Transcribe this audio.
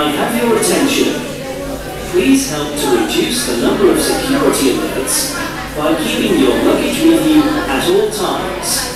I have your attention? Please help to reduce the number of security alerts by keeping your luggage with you at all times.